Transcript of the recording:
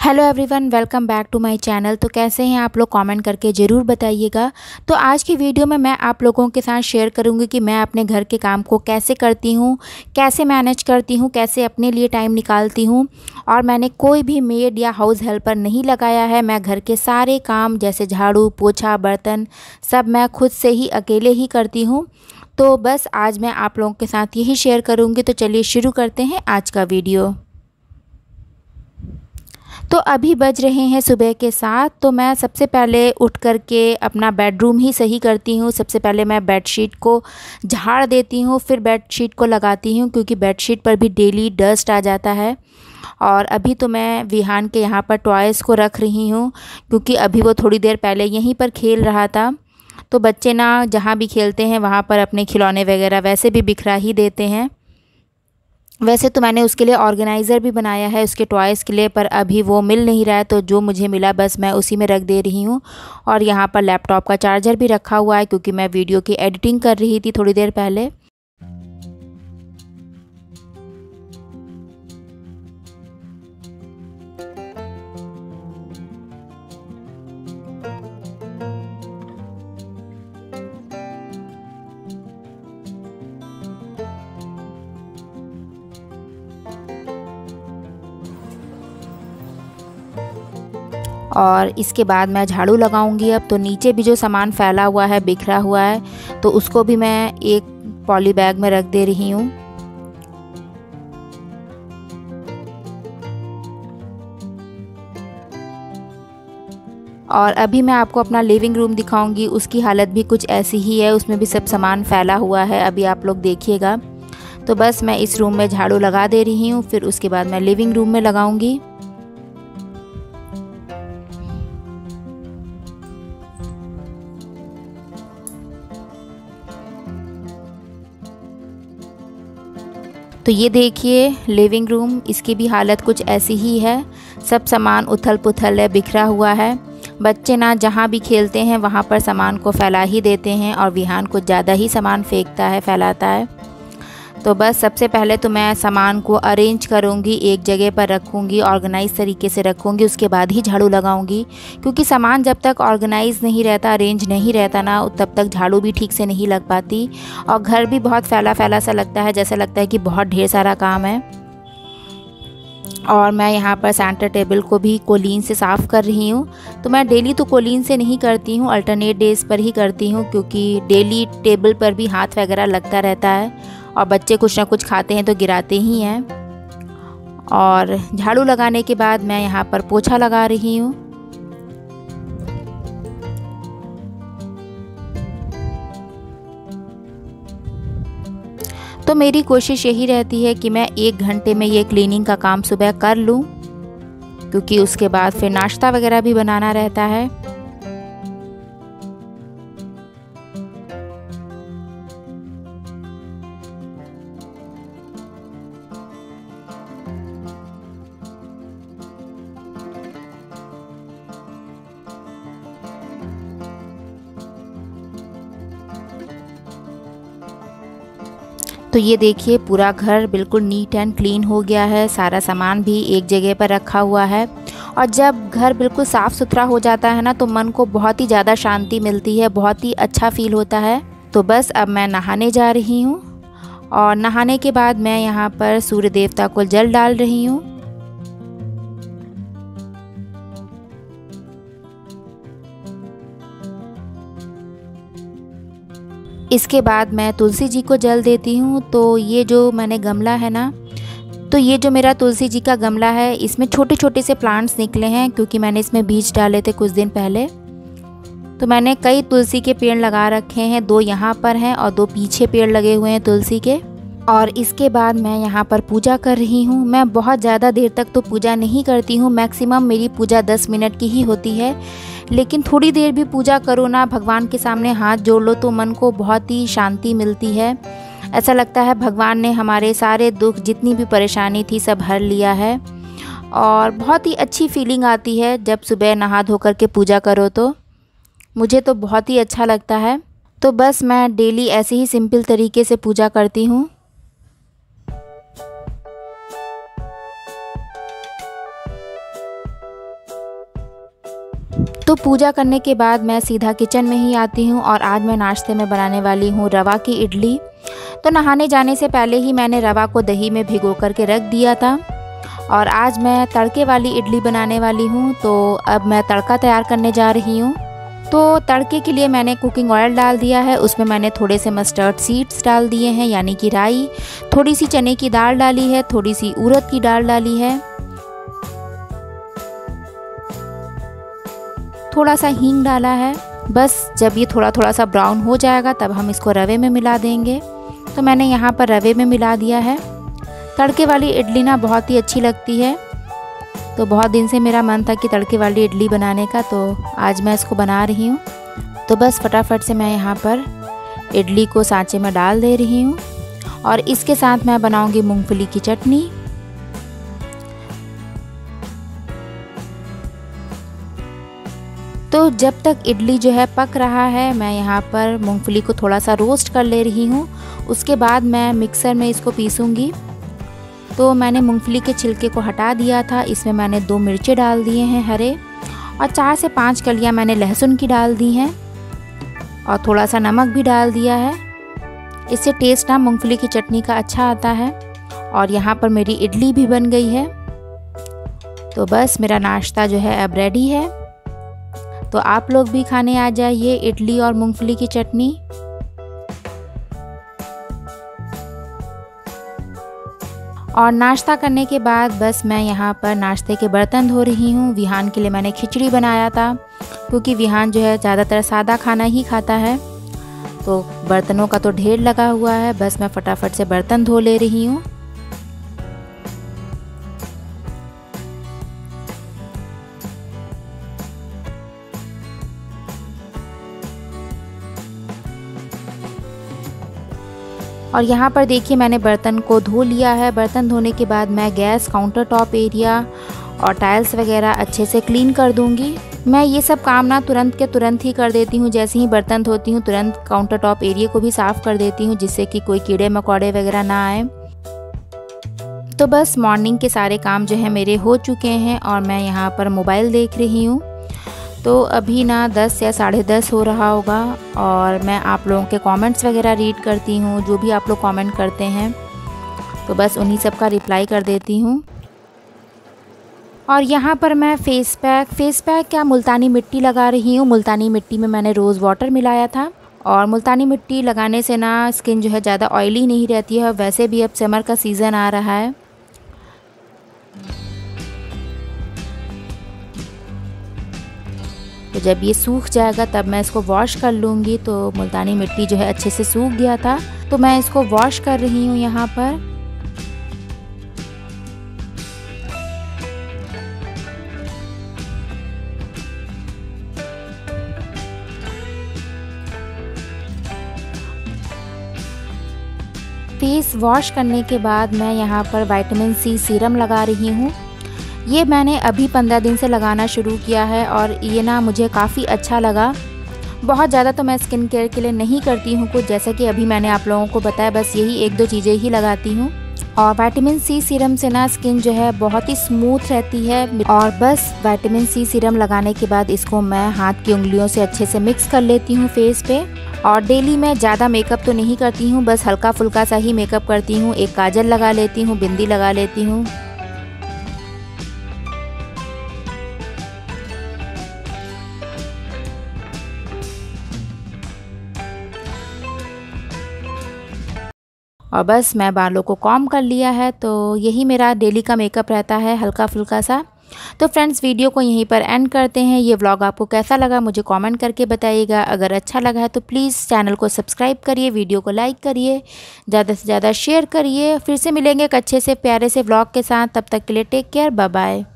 Hello everyone, welcome back to my channel. तो कैसे हैं आप लोग, कमेंट करके ज़रूर बताइएगा। तो आज की वीडियो में मैं आप लोगों के साथ शेयर करूंगी कि मैं अपने घर के काम को कैसे करती हूं, कैसे मैनेज करती हूं, कैसे अपने लिए टाइम निकालती हूं। और मैंने कोई भी मेड या हाउस हेल्पर नहीं लगाया है। मैं घर के सारे काम जैसे झाड़ू, पोछा, बर्तन सब मैं खुद से ही अकेले ही करती हूँ। तो बस आज मैं आप लोगों के साथ यही शेयर करूँगी। तो चलिए शुरू करते हैं आज का वीडियो। तो अभी बज रहे हैं सुबह के 7। तो मैं सबसे पहले उठ कर के अपना बेडरूम ही सही करती हूँ। सबसे पहले मैं बेडशीट को झाड़ देती हूँ, फिर बेडशीट को लगाती हूँ, क्योंकि बेडशीट पर भी डेली डस्ट आ जाता है। और अभी तो मैं विहान के यहाँ पर टॉयज़ को रख रही हूँ, क्योंकि अभी वो थोड़ी देर पहले यहीं पर खेल रहा था। तो बच्चे ना जहाँ भी खेलते हैं वहाँ पर अपने खिलौने वगैरह वैसे भी बिखरा ही देते हैं। वैसे तो मैंने उसके लिए ऑर्गेनाइज़र भी बनाया है उसके टॉयज़ के लिए, पर अभी वो मिल नहीं रहा है। तो जो मुझे मिला बस मैं उसी में रख दे रही हूँ। और यहाँ पर लैपटॉप का चार्जर भी रखा हुआ है, क्योंकि मैं वीडियो की एडिटिंग कर रही थी थोड़ी देर पहले। और इसके बाद मैं झाड़ू लगाऊंगी। अब तो नीचे भी जो सामान फैला हुआ है, बिखरा हुआ है, तो उसको भी मैं एक पॉली बैग में रख दे रही हूँ। और अभी मैं आपको अपना लिविंग रूम दिखाऊंगी। उसकी हालत भी कुछ ऐसी ही है, उसमें भी सब सामान फैला हुआ है। अभी आप लोग देखिएगा। तो बस मैं इस रूम में झाड़ू लगा दे रही हूँ, फिर उसके बाद मैं लिविंग रूम में लगाऊंगी। तो ये देखिए लिविंग रूम, इसकी भी हालत कुछ ऐसी ही है। सब सामान उथल पुथल है, बिखरा हुआ है। बच्चे ना जहाँ भी खेलते हैं वहाँ पर सामान को फैला ही देते हैं, और विहान कुछ ज़्यादा ही सामान फेंकता है, फैलाता है। तो बस सबसे पहले तो मैं सामान को अरेंज करूँगी, एक जगह पर रखूँगी, ऑर्गेनाइज तरीके से रखूँगी, उसके बाद ही झाड़ू लगाऊँगी। क्योंकि सामान जब तक ऑर्गेनाइज नहीं रहता, अरेंज नहीं रहता ना, तब तक झाड़ू भी ठीक से नहीं लग पाती। और घर भी बहुत फैला फैला सा लगता है, जैसा लगता है कि बहुत ढेर सारा काम है। और मैं यहाँ पर सेंटर टेबल को भी कोलीन से साफ़ कर रही हूँ। तो मैं डेली तो कोलीन से नहीं करती हूँ, अल्टरनेट डेज़ पर ही करती हूँ, क्योंकि डेली टेबल पर भी हाथ वगैरह लगता रहता है और बच्चे कुछ ना कुछ खाते हैं तो गिराते ही हैं। और झाड़ू लगाने के बाद मैं यहाँ पर पोछा लगा रही हूँ। तो मेरी कोशिश यही रहती है कि मैं 1 घंटे में ये क्लीनिंग का काम सुबह कर लूँ, क्योंकि उसके बाद फिर नाश्ता वगैरह भी बनाना रहता है। तो ये देखिए पूरा घर बिल्कुल नीट एंड क्लीन हो गया है। सारा सामान भी एक जगह पर रखा हुआ है। और जब घर बिल्कुल साफ़ सुथरा हो जाता है ना, तो मन को बहुत ही ज़्यादा शांति मिलती है, बहुत ही अच्छा फील होता है। तो बस अब मैं नहाने जा रही हूँ। और नहाने के बाद मैं यहाँ पर सूर्य देवता को जल डाल रही हूँ। इसके बाद मैं तुलसी जी को जल देती हूँ। तो ये जो मैंने गमला है ना, तो ये जो मेरा तुलसी जी का गमला है, इसमें छोटे छोटे से प्लांट्स निकले हैं, क्योंकि मैंने इसमें बीज डाले थे कुछ दिन पहले। तो मैंने कई तुलसी के पेड़ लगा रखे हैं, 2 यहाँ पर हैं और 2 पीछे पेड़ लगे हुए हैं तुलसी के। और इसके बाद मैं यहाँ पर पूजा कर रही हूँ। मैं बहुत ज़्यादा देर तक तो पूजा नहीं करती हूँ, मैक्सिमम मेरी पूजा 10 मिनट की ही होती है। लेकिन थोड़ी देर भी पूजा करो ना, भगवान के सामने हाथ जोड़ लो, तो मन को बहुत ही शांति मिलती है। ऐसा लगता है भगवान ने हमारे सारे दुख, जितनी भी परेशानी थी, सब हर लिया है। और बहुत ही अच्छी फीलिंग आती है जब सुबह नहा धो कर के पूजा करो, तो मुझे तो बहुत ही अच्छा लगता है। तो बस मैं डेली ऐसे ही सिंपल तरीके से पूजा करती हूँ। तो पूजा करने के बाद मैं सीधा किचन में ही आती हूँ और आज मैं नाश्ते में बनाने वाली हूँ रवा की इडली। तो नहाने जाने से पहले ही मैंने रवा को दही में भिगो करके रख दिया था और आज मैं तड़के वाली इडली बनाने वाली हूँ। तो अब मैं तड़का तैयार करने जा रही हूँ। तो तड़के के लिए मैंने कुकिंग ऑयल डाल दिया है, उसमें मैंने थोड़े से मस्टर्ड सीड्स डाल दिए हैं यानी कि राई, थोड़ी सी चने की दाल डाली है, थोड़ी सी उड़द की दाल डाली है, थोड़ा सा हींग डाला है। बस जब ये थोड़ा थोड़ा सा ब्राउन हो जाएगा तब हम इसको रवे में मिला देंगे। तो मैंने यहाँ पर रवे में मिला दिया है। तड़के वाली इडली ना बहुत ही अच्छी लगती है, तो बहुत दिन से मेरा मन था कि तड़के वाली इडली बनाने का, तो आज मैं इसको बना रही हूँ। तो बस फटाफट से मैं यहाँ पर इडली को सांचे में डाल दे रही हूँ और इसके साथ मैं बनाऊँगी मूंगफली की चटनी। तो जब तक इडली जो है पक रहा है, मैं यहाँ पर मूंगफली को थोड़ा सा रोस्ट कर ले रही हूँ। उसके बाद मैं मिक्सर में इसको पीसूँगी। तो मैंने मूंगफली के छिलके को हटा दिया था। इसमें मैंने 2 मिर्चे डाल दिए हैं हरे और 4 से 5 कलियाँ मैंने लहसुन की डाल दी हैं और थोड़ा सा नमक भी डाल दिया है। इससे टेस्ट ना मूंगफली की चटनी का अच्छा आता है। और यहाँ पर मेरी इडली भी बन गई है। तो बस मेरा नाश्ता जो है अब रेडी है। तो आप लोग भी खाने आ जाइए इडली और मूंगफली की चटनी। और नाश्ता करने के बाद बस मैं यहाँ पर नाश्ते के बर्तन धो रही हूँ। विहान के लिए मैंने खिचड़ी बनाया था, क्योंकि विहान जो है ज़्यादातर सादा खाना ही खाता है। तो बर्तनों का तो ढेर लगा हुआ है, बस मैं फटाफट से बर्तन धो ले रही हूँ। और यहाँ पर देखिए मैंने बर्तन को धो लिया है। बर्तन धोने के बाद मैं गैस, काउंटर टॉप एरिया और टाइल्स वगैरह अच्छे से क्लीन कर दूँगी। मैं ये सब काम ना तुरंत के तुरंत ही कर देती हूँ। जैसे ही बर्तन धोती हूँ तुरंत काउंटर टॉप एरिया को भी साफ़ कर देती हूँ, जिससे कि कोई कीड़े मकोड़े वगैरह ना आए। तो बस मॉर्निंग के सारे काम जो है मेरे हो चुके हैं और मैं यहाँ पर मोबाइल देख रही हूँ। तो अभी ना 10 या 10:30 हो रहा होगा और मैं आप लोगों के कमेंट्स वगैरह रीड करती हूँ, जो भी आप लोग कमेंट करते हैं तो बस उन्हीं सब का रिप्लाई कर देती हूँ। और यहाँ पर मैं फेस पैक क्या मुल्तानी मिट्टी लगा रही हूँ। मुल्तानी मिट्टी में मैंने रोज़ वाटर मिलाया था और मुल्तानी मिट्टी लगाने से ना स्किन जो है ज़्यादा ऑयली नहीं रहती है। वैसे भी अब समर का सीज़न आ रहा है। तो जब ये सूख जाएगा तब मैं इसको वॉश कर लूँगी। तो मुल्तानी मिट्टी जो है अच्छे से सूख गया था, तो मैं इसको वॉश कर रही हूँ यहाँ पर। फेस वॉश करने के बाद मैं यहाँ पर विटामिन सी सीरम लगा रही हूँ। ये मैंने अभी 15 दिन से लगाना शुरू किया है और ये ना मुझे काफ़ी अच्छा लगा। बहुत ज़्यादा तो मैं स्किन केयर के लिए नहीं करती हूँ कुछ, जैसा कि अभी मैंने आप लोगों को बताया, बस यही 1-2 चीज़ें ही लगाती हूँ। और विटामिन सी सीरम से ना स्किन जो है बहुत ही स्मूथ रहती है। और बस विटामिन सी सीरम लगाने के बाद इसको मैं हाथ की उंगलियों से अच्छे से मिक्स कर लेती हूँ फेस पे। और डेली मैं ज़्यादा मेकअप तो नहीं करती हूँ, बस हल्का फुल्का सा ही मेकअप करती हूँ। एक काजल लगा लेती हूँ, बिंदी लगा लेती हूँ। और बस मैं बालों को कॉम्ब कर लिया है। तो यही मेरा डेली का मेकअप रहता है, हल्का फुल्का सा। तो फ्रेंड्स, वीडियो को यहीं पर एंड करते हैं। ये व्लॉग आपको कैसा लगा मुझे कमेंट करके बताइएगा। अगर अच्छा लगा है तो प्लीज़ चैनल को सब्सक्राइब करिए, वीडियो को लाइक करिए, ज़्यादा से ज़्यादा शेयर करिए। फिर से मिलेंगे एक अच्छे से प्यारे से व्लॉग के साथ। तब तक के लिए टेक केयर, बाय बाय।